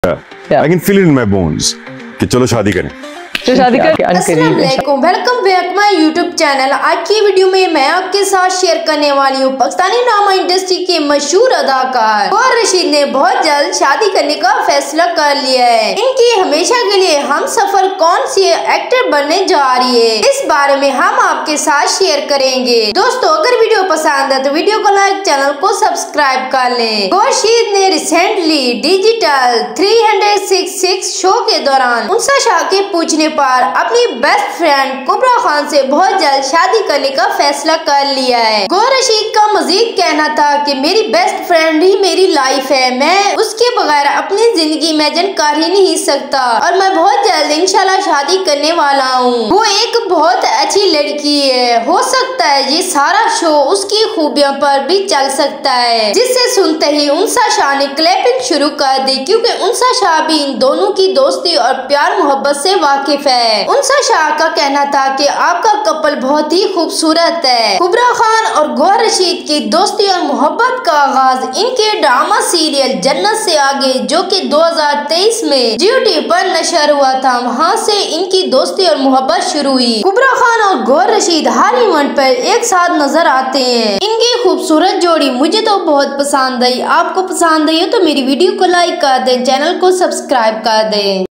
I can feel in my bones कि चलो शादी करें। तो शादी कर अस्सलामुअलैकुम, welcome back my YouTube channel. आज की वीडियो में मैं आपके साथ शेयर करने वाली हूँ पाकिस्तानी ड्रामा इंडस्ट्री के मशहूर अदाकार गौहर रशीद ने बहुत जल्द शादी करने का फैसला कर लिया है। इनकी हमेशा के लिए हम सफर कौन सी एक्टर बनने जा रही है, इस बारे में हम आपके साथ शेयर करेंगे। दोस्तों, अगर वीडियो पसंद है तो वीडियो को लाइक, चैनल को सब्सक्राइब कर लें। गौहर रशीद ने रिसेंटली डिजिटल 366 शो के दौरान उनसा शाह के पूछने पर अपनी बेस्ट फ्रेंड कुबरा खान से बहुत जल्द शादी करने का फैसला कर लिया है। गौहर रशीद का मजीद कहना था कि मेरी बेस्ट फ्रेंड ही मेरी लाइफ है, मैं उसके बगैर अपनी जिंदगी इमेजिन कर ही नहीं सकता और मैं बहुत जल्द इंशाल्लाह शादी करने वाला हूँ। वो एक बहुत अच्छी लड़की है, हो सकता है ये सारा शो उसकी खूबियों पर भी चल सकता है। जिससे सुनते ही उनसा शाह ने क्लैपिंग शुरू कर दी, क्योंकि उनसा शाह भी इन दोनों की दोस्ती और प्यार मोहब्बत से वाकिफ है। उनसा शाह का कहना था कि आपका कपल बहुत ही खूबसूरत है। कुबरा खान और गौहर रशीद की दोस्ती और मोहब्बत का आगाज इनके ड्रामा सीरियल जन्नत से आगे, जो कि 2023 में जियो टीवी पर नशर हुआ था, वहाँ से इनकी दोस्ती और मोहब्बत शुरू हुई। कुबरा खान और गौहर रशीद हर इवेंट पर एक साथ नजर आते हैं। इनकी खूबसूरत जोड़ी मुझे तो बहुत पसंद आई। आपको पसंद आई हो तो मेरी वीडियो को लाइक कर दें, चैनल को सब्सक्राइब कर दें।